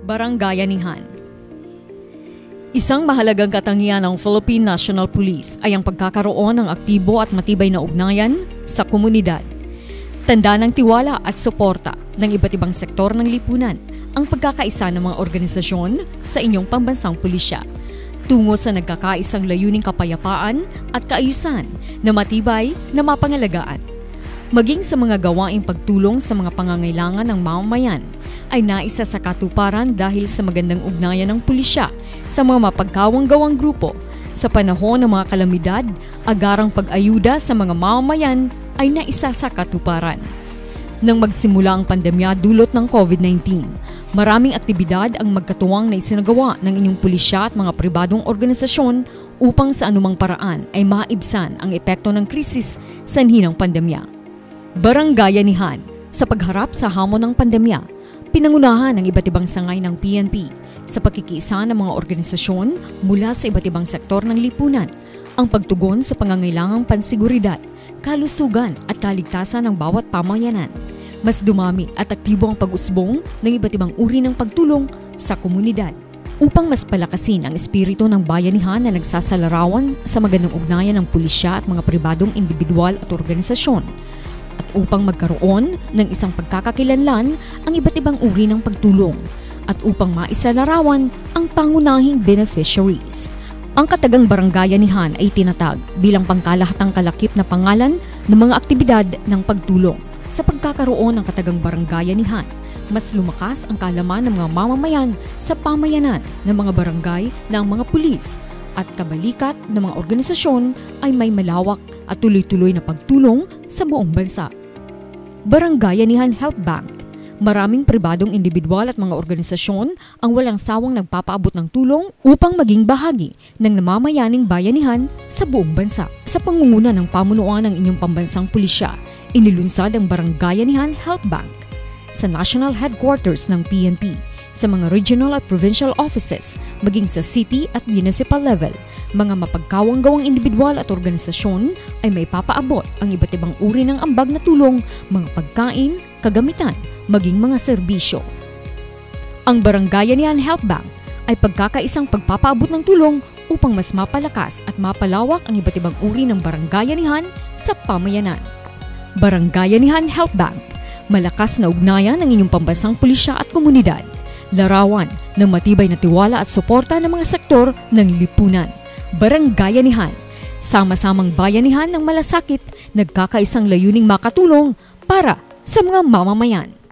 Barangayanihan. Isang mahalagang katangian ng Philippine National Police ay ang pagkakaroon ng aktibo at matibay na ugnayan sa komunidad. Tanda ng tiwala at suporta ng iba't ibang sektor ng lipunan ang pagkakaisa ng mga organisasyon sa inyong pambansang pulisya tungo sa nagkakaisang layuning kapayapaan at kaayusan na matibay na mapangalagaan. Maging sa mga gawaing pagtulong sa mga pangangailangan ng mamamayan ay naisa sa katuparan dahil sa magandang ugnayan ng pulisya sa mga mapagkawang-gawang grupo sa panahon ng mga kalamidad, agarang pag-ayuda sa mga mamamayan ay naisa sa katuparan. Nang magsimula ang pandemya dulot ng COVID-19, maraming aktibidad ang magkatuwang na isinagawa ng inyong pulisya at mga pribadong organisasyon upang sa anumang paraan ay maibsan ang epekto ng krisis sanhi ng pandemya. Barangayanihan. Sa pagharap sa hamon ng pandemya, pinangunahan ng iba't ibang sangay ng PNP sa pagkikiisa ng mga organisasyon mula sa iba't ibang sektor ng lipunan ang pagtugon sa pangangailangang pansiguridad, kalusugan at kaligtasan ng bawat pamayanan. Mas dumami at aktibo ang pag-usbong ng iba't ibang uri ng pagtulong sa komunidad upang mas palakasin ang espiritu ng bayanihan na nagsasalarawan sa magandang ugnayan ng pulisya at mga pribadong individual at organisasyon. At upang magkaroon ng isang pagkakakilanlan ang iba't ibang uri ng pagtulong at upang maisalarawan ang pangunahing beneficiaries. Ang katagang barangayanihan ay tinatag bilang pangkalahatang kalakip na pangalan ng mga aktibidad ng pagtulong. Sa pagkakaroon ng katagang barangayanihan, mas lumakas ang kaalaman ng mga mamamayan sa pamayanan ng mga barangay ng mga pulis at kabalikat ng mga organisasyon ay may malawak at tuloy-tuloy na pagtulong sa buong bansa. Barangayanihan Help Bank. Maraming pribadong individual at mga organisasyon ang walang sawang nagpapaabot ng tulong upang maging bahagi ng namamayaning bayanihan sa buong bansa. Sa pangunguna ng pamunuan ng inyong pambansang pulisya, inilunsad ang Barangayanihan Help Bank sa national headquarters ng PNP, sa mga regional at provincial offices, maging sa city at municipal level. Mga mapagkawang-gawang individual at organisasyon ay may papaabot ang iba't ibang uri ng ambag na tulong, mga pagkain, kagamitan, maging mga serbisyo. Ang Barangayanihan Help Bank ay pagkakaisang pagpapaabot ng tulong upang mas mapalakas at mapalawak ang iba't ibang uri ng barangayanihan sa pamayanan. Barangayanihan Help Bank. Malakas na ugnayan ng inyong pambansang pulisya at komunidad. Larawan ng matibay na tiwala at suporta ng mga sektor ng lipunan. Barangayanihan. Sama-samang bayanihan ng malasakit, nagkakaisang layuning makatulong para sa mga mamamayan.